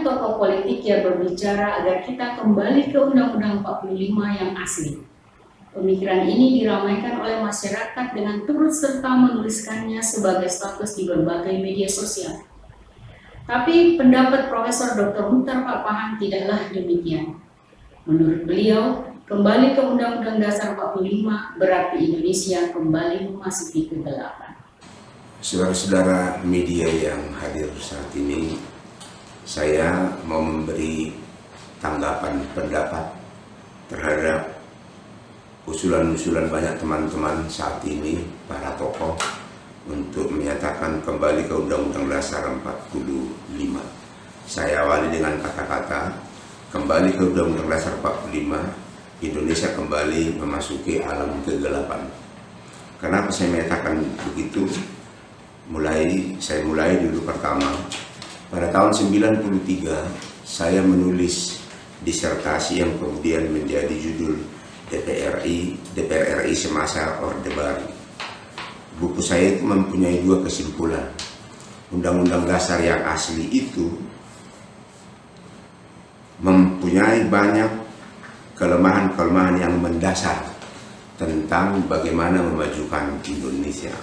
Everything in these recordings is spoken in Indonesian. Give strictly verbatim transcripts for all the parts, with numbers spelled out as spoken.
banyak tokoh politik yang berbicara agar kita kembali ke Undang-Undang empat puluh lima yang asli. Pemikiran ini diramaikan oleh masyarakat dengan turut serta menuliskannya sebagai status di berbagai media sosial. Tapi pendapat Profesor Doktor Muchtar Pakpahan tidaklah demikian. Menurut beliau, kembali ke Undang-Undang Dasar empat puluh lima berarti Indonesia kembali memasuki kegelapan. Saudara-saudara media yang hadir saat ini, saya mau memberi tanggapan pendapat terhadap usulan-usulan banyak teman-teman saat ini, para tokoh, untuk menyatakan kembali ke Undang-Undang Dasar empat puluh lima. Saya awali dengan kata-kata, kembali ke Undang-Undang Dasar empat puluh lima, Indonesia kembali memasuki alam kegelapan. Kenapa saya menyatakan begitu? Mulai, saya mulai dulu pertama. Pada tahun sembilan puluh tiga, saya menulis disertasi yang kemudian menjadi judul D P R I, D P R R I semasa Orde Baru. Buku saya itu mempunyai dua kesimpulan. Undang-Undang Dasar yang asli itu mempunyai banyak kelemahan-kelemahan yang mendasar tentang bagaimana memajukan Indonesia.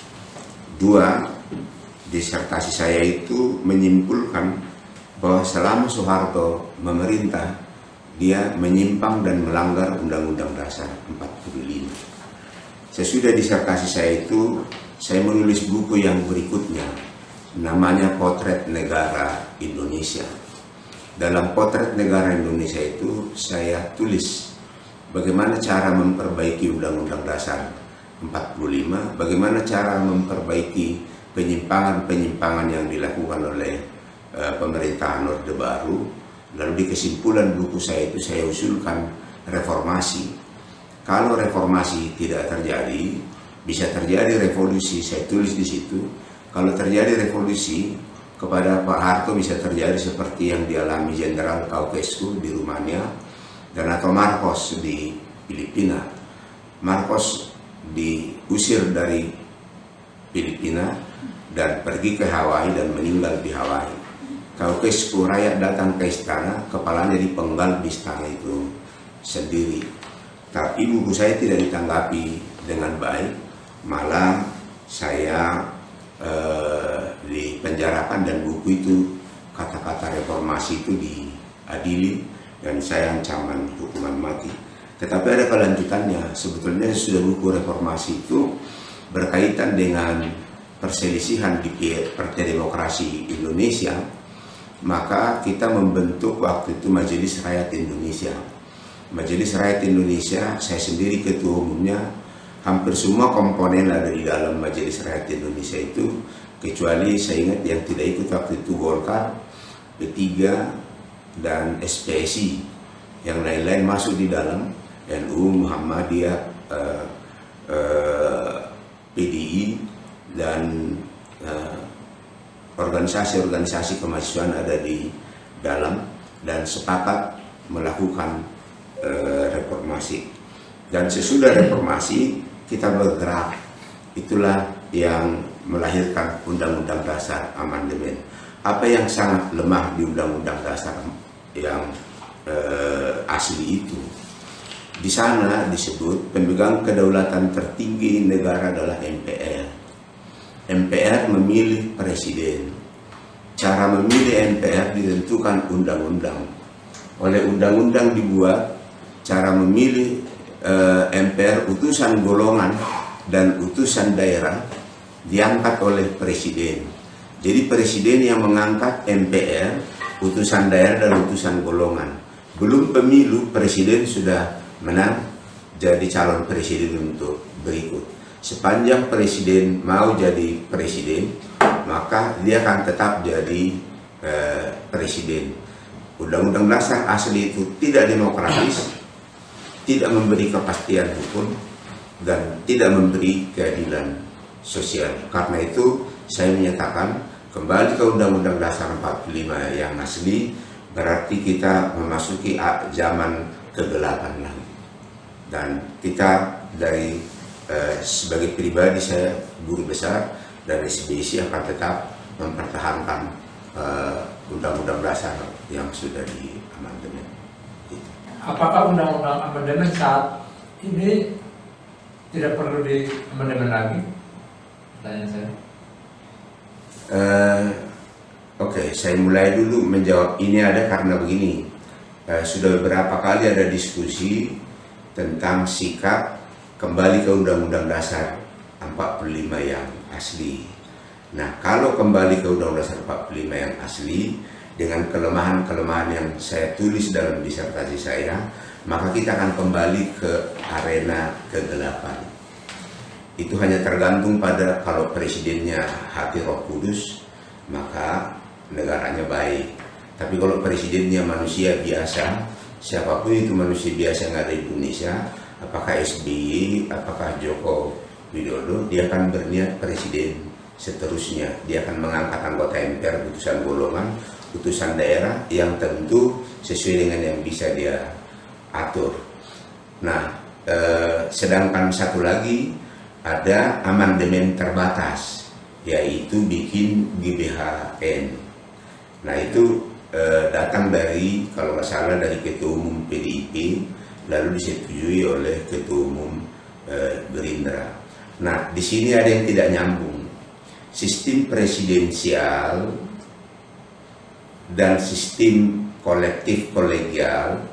Dua, disertasi saya itu menyimpulkan bahwa selama Soeharto memerintah, dia menyimpang dan melanggar Undang-Undang Dasar empat puluh lima. Sesudah disertasi saya itu, saya menulis buku yang berikutnya, namanya Potret Negara Indonesia. Dalam Potret Negara Indonesia itu, saya tulis bagaimana cara memperbaiki Undang-Undang Dasar empat puluh lima, bagaimana cara memperbaiki penyimpangan-penyimpangan yang dilakukan oleh uh, pemerintahan Orde Baru. Lalu di kesimpulan buku saya itu saya usulkan reformasi. Kalau reformasi tidak terjadi, bisa terjadi revolusi. Saya tulis di situ, kalau terjadi revolusi kepada Pak Harto bisa terjadi seperti yang dialami Jenderal Ceausescu di Rumania dan atau Marcos di Filipina. Marcos diusir dari Filipina dan pergi ke Hawaii dan meninggal di Hawaii. Ceausescu rakyat datang ke istana, kepalanya dipenggal di istana itu sendiri. Tapi buku saya tidak ditanggapi dengan baik, malah saya eh, dipenjarakan dan buku itu kata-kata reformasi itu diadili dan saya ancaman hukuman mati. Tetapi ada kelanjutannya. Sebetulnya sudah buku reformasi itu berkaitan dengan perselisihan di Partai Demokrasi Indonesia, maka kita membentuk waktu itu Majelis Rakyat Indonesia. Majelis Rakyat Indonesia, saya sendiri ketua umumnya, hampir semua komponen ada di dalam Majelis Rakyat Indonesia itu, kecuali saya ingat yang tidak ikut waktu itu Golkar, P tiga, dan S P S I. Yang lain-lain masuk di dalam, N U, Muhammadiyah, eh, eh, P D I, dan organisasi-organisasi uh, kemahasiswaan ada di dalam dan sepakat melakukan uh, reformasi. Dan sesudah reformasi kita bergerak, itulah yang melahirkan Undang-Undang Dasar Amandemen. Apa yang sangat lemah di Undang-Undang Dasar yang uh, asli itu? Di sana disebut pemegang kedaulatan tertinggi negara adalah M P R. M P R memilih presiden. Cara memilih M P R ditentukan undang-undang. Oleh undang-undang dibuat cara memilih eh, M P R utusan golongan dan utusan daerah diangkat oleh presiden. Jadi presiden yang mengangkat M P R, utusan daerah dan utusan golongan. Belum pemilu, presiden sudah menang jadi calon presiden untuk berikut. Sepanjang presiden mau jadi presiden, maka dia akan tetap jadi eh, presiden. Undang-Undang Dasar asli itu tidak demokratis, tidak memberi kepastian hukum, dan tidak memberi keadilan sosial. Karena itu saya menyatakan kembali ke Undang-Undang Dasar empat puluh lima yang asli, berarti kita memasuki zaman kegelapan lagi. Dan kita dari eh, sebagai pribadi, saya guru besar dari S B S I akan tetap mempertahankan eh, undang-undang dasar yang sudah diamandemen. Gitu. Apakah undang-undang amandemen saat ini tidak perlu diamandemen lagi? Tanya saya. Uh, Oke, okay, saya mulai dulu menjawab ini ada karena begini. Uh, sudah beberapa kali ada diskusi tentang sikap kembali ke Undang-Undang Dasar empat puluh lima yang asli. Nah, kalau kembali ke Undang-Undang Dasar empat puluh lima yang asli dengan kelemahan-kelemahan yang saya tulis dalam disertasi saya, maka kita akan kembali ke arena kegelapan. Itu hanya tergantung pada kalau presidennya hati Roh Kudus, maka negaranya baik. Tapi kalau presidennya manusia biasa, siapapun itu manusia biasa yang ada di Indonesia, apakah S B Y, apakah Joko Widodo, dia akan berniat presiden seterusnya. Dia akan mengangkat anggota M P R, putusan golongan, putusan daerah yang tentu sesuai dengan yang bisa dia atur. Nah, eh, sedangkan satu lagi ada amandemen terbatas, yaitu bikin G B H N. Nah, itu eh, datang dari, kalau nggak salah, dari Ketua Umum P D I P, lalu disetujui oleh Ketua Umum eh, Gerindra. Nah, di sini ada yang tidak nyambung. Sistem presidensial dan sistem kolektif kolegial.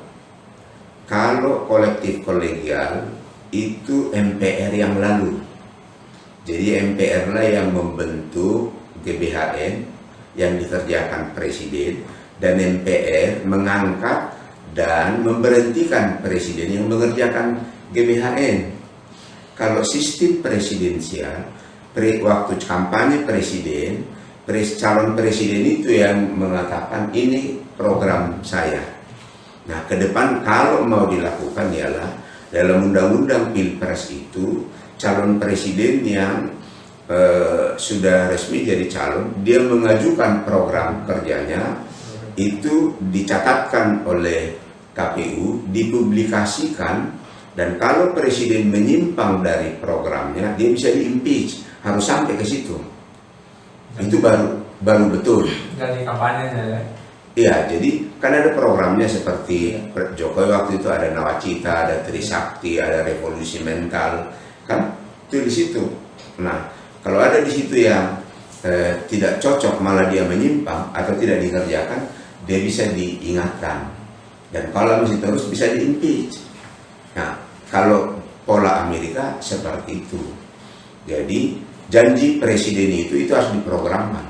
Kalau kolektif kolegial itu M P R yang lalu. Jadi M P R lah yang membentuk G B H N yang dikerjakan presiden, dan M P R mengangkat dan memberhentikan presiden yang mengerjakan G B H N. Kalau sistem presidensial, pre, waktu kampanye presiden, pres, calon presiden itu yang mengatakan ini program saya. Nah, ke depan kalau mau dilakukan ialah dalam undang-undang Pilpres itu calon presiden yang eh, sudah resmi jadi calon, dia mengajukan program kerjanya, itu dicatatkan oleh K P U, dipublikasikan, dan kalau presiden menyimpang dari programnya, dia bisa diimpeach, harus sampai ke situ. Itu baru baru betul. Dari kampanyenya ya. Iya, jadi kan ada programnya seperti Jokowi waktu itu ada Nawacita, ada Trisakti, ada revolusi mental, kan itu di situ. Nah, kalau ada di situ yang eh, tidak cocok, malah dia menyimpang atau tidak dikerjakan, dia bisa diingatkan, dan kalau masih terus bisa diimpeach. Nah, kalau pola Amerika seperti itu. Jadi janji presiden itu itu harus diprogramkan.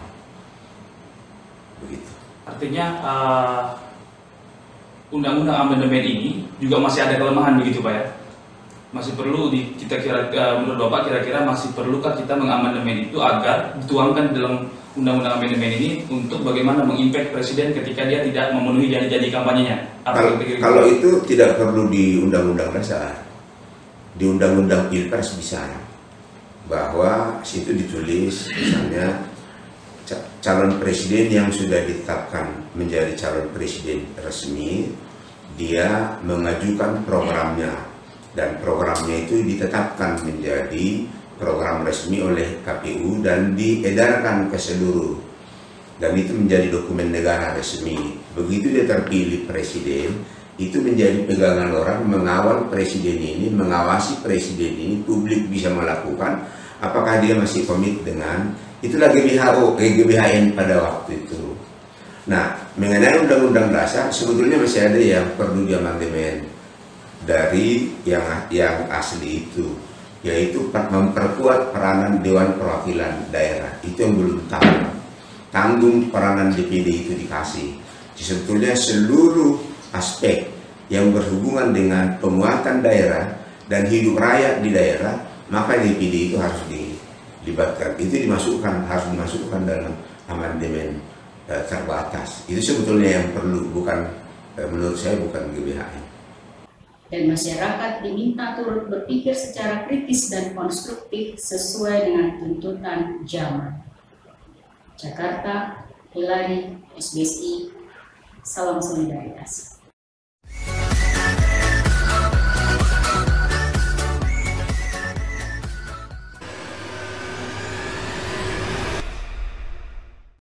Begitu. Artinya undang-undang uh, amandemen ini juga masih ada kelemahan begitu Pak ya? Masih perlu di, kita kira uh, menurut Bapak kira-kira masih perlukah kita mengamandemen itu agar dituangkan dalam undang-undang amandemen ini untuk bagaimana mengimpact presiden ketika dia tidak memenuhi janji-janji kampanyenya? Kalau, kalau itu tidak perlu di undang-undang dasar, di undang-undang Pilpres bisa, bahwa situ ditulis misalnya calon presiden yang sudah ditetapkan menjadi calon presiden resmi, dia mengajukan programnya, dan programnya itu ditetapkan menjadi program resmi oleh K P U dan diedarkan ke seluruh, dan itu menjadi dokumen negara resmi. Begitu dia terpilih presiden, itu menjadi pegangan orang mengawal presiden ini, mengawasi presiden ini, publik bisa melakukan apakah dia masih komit dengan itulah G B H O, G B H N pada waktu itu. Nah, mengenai undang-undang dasar sebetulnya masih ada yang perlu diamandemen dari yang yang asli itu, yaitu memperkuat peranan Dewan Perwakilan Daerah. Itu yang belum tahu. Tanggung peranan D P D itu dikasih. Sebetulnya seluruh aspek yang berhubungan dengan penguatan daerah dan hidup rakyat di daerah, maka D P D itu harus dilibatkan. Itu dimasukkan, harus dimasukkan dalam amandemen e, terbatas. Itu sebetulnya yang perlu, bukan e, menurut saya bukan G B H N. Dan masyarakat diminta turut berpikir secara kritis dan konstruktif sesuai dengan tuntutan zaman. Jakarta, Hilary, S B S I, salam solidaritas.